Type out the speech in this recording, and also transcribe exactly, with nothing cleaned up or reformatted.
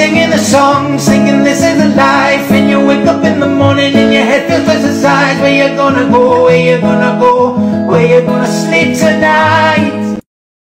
singing the song, singing this is a life. And you wake up in the morning and your head feels twice the size. Where you gonna go, where you gonna go,